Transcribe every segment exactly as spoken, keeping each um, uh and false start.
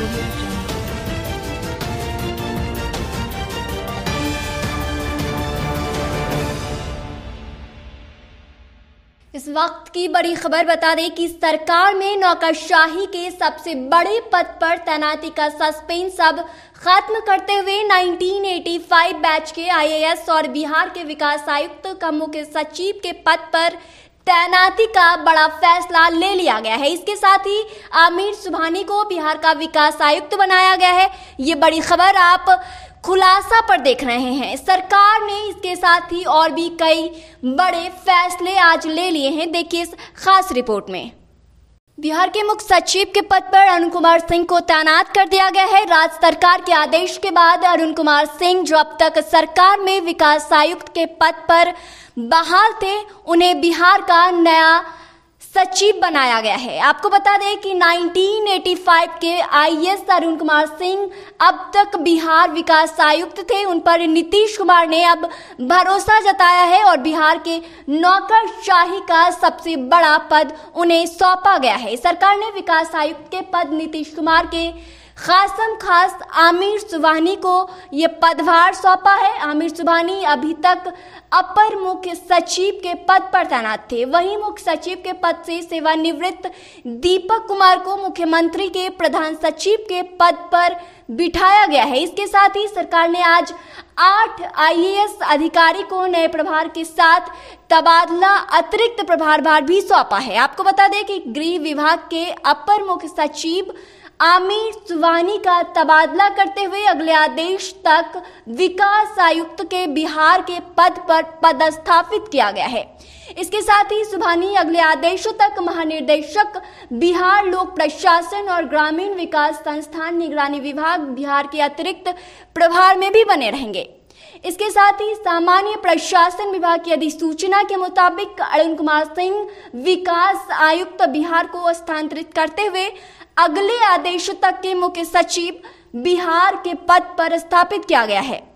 Audio Jungle। इस वक्त की बड़ी खबर बता दें कि सरकार में नौकरशाही के सबसे बड़े पद पर तैनाती का सस्पेंस अब खत्म करते हुए उन्नीस सौ पचासी बैच के आईएएस और बिहार के विकास आयुक्त का मुख्य सचिव के पद पर तैनाती का बड़ा फैसला ले लिया गया है। इसके साथ ही आमिर सुबहानी को बिहार का विकास आयुक्त बनाया गया है। ये बड़ी खबर आप खुलासा पर देख रहे हैं। सरकार ने इसके साथ ही और भी कई बड़े फैसले आज ले लिए हैं। देखिए इस खास रिपोर्ट में। बिहार के मुख्य सचिव के पद पर अरुण कुमार सिंह को तैनात कर दिया गया है। राज्य सरकार के आदेश के बाद अरुण कुमार सिंह, जो अब तक सरकार में विकास आयुक्त के पद पर बहाल थे, उन्हें बिहार का नया सचिव बनाया गया है। आपको बता दें कि उन्नीस सौ पचासी के आईएएस अरुण कुमार सिंह अब तक बिहार विकास आयुक्त थे। उन पर नीतीश कुमार ने अब भरोसा जताया है और बिहार के नौकरशाही का सबसे बड़ा पद उन्हें सौंपा गया है। सरकार ने विकास आयुक्त के पद नीतीश कुमार के खासम खास आमिर सुबहानी को ये पदभार सौंपा है। आमिर सुबहानी अभी तक अपर मुख्य सचिव के पद पर तैनात थे। वहीं मुख्य सचिव के पद से सेवानिवृत्त दीपक कुमार को मुख्यमंत्री के प्रधान सचिव के पद पर बिठाया गया है। इसके साथ ही सरकार ने आज आठ आईएएस अधिकारी को नए प्रभार के साथ तबादला अतिरिक्त प्रभार भार भी सौंपा है। आपको बता दें कि गृह विभाग के अपर मुख्य सचिव आमिर सुबहानी का तबादला करते हुए अगले आदेश तक विकास आयुक्त के बिहार के पद पर पदस्थापित किया गया है। इसके साथ ही सुबहानी अगले आदेशों तक महानिदेशक बिहार लोक प्रशासन और ग्रामीण विकास संस्थान निगरानी विभाग बिहार के अतिरिक्त प्रभार में भी बने रहेंगे। इसके साथ ही सामान्य प्रशासन विभाग की अधिसूचना के मुताबिक अरुण कुमार सिंह विकास आयुक्त बिहार को स्थानांतरित करते हुए अगले आदेश तक के मुख्य सचिव बिहार के पद पर स्थापित किया गया है।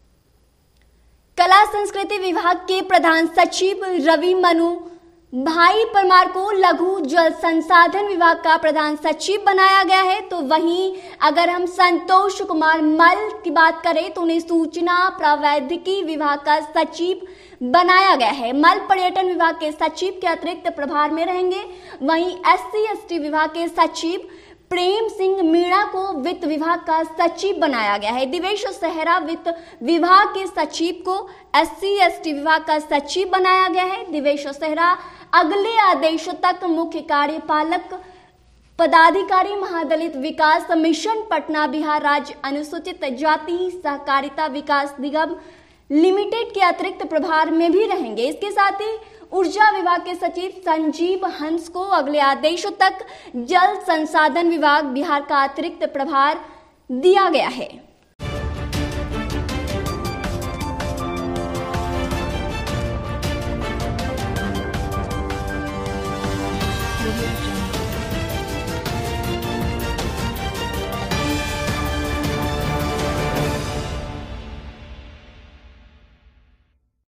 कला संस्कृति विभाग के प्रधान सचिव रवि मनु भाई परमार को लघु जल संसाधन विभाग का प्रधान सचिव बनाया गया है। तो वहीं अगर हम संतोष कुमार मल की बात करें तो उन्हें सूचना प्रावैधिकी विभाग का सचिव बनाया गया है। मल पर्यटन विभाग के सचिव के अतिरिक्त प्रभार में रहेंगे। वहीं एससी एसटी विभाग के सचिव प्रेम सिंह मीणा को वित्त विभाग का सचिव बनाया गया है। दिवेश सेहरा वित्त विभाग के सचिव को एससी एसटी विभाग का सचिव बनाया गया है। दिवेश सेहरा अगले आदेशों तक मुख्य कार्यपालक पदाधिकारी महादलित विकास मिशन पटना बिहार राज्य अनुसूचित जाति सहकारिता विकास निगम लिमिटेड के अतिरिक्त प्रभार में भी रहेंगे। इसके साथ ही ऊर्जा विभाग के सचिव संजीव हंस को अगले आदेशों तक जल संसाधन विभाग बिहार का अतिरिक्त प्रभार दिया गया है।